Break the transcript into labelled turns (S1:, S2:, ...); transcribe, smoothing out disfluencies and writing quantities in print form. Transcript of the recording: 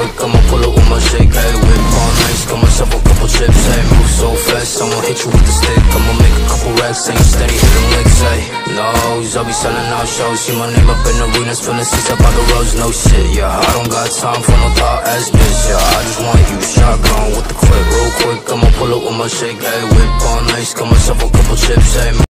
S1: quick, I'ma pull up with my shake. Hey, whip on nice, got myself a couple chips. Hey, move so fast, I'ma hit you with the stick. I'ma make a couple racks, ain't steady, hit them licks. Hey, nose, I'll be selling out shows. See my name up in arenas, filling seats up on the roads. No shit, yeah, I don't got time for no thought ass bitch. Yeah, I just want you shotgun with the clip, real quick. I'ma pull up with my shake. Hey, whip on nice, got myself a couple chips. Hey.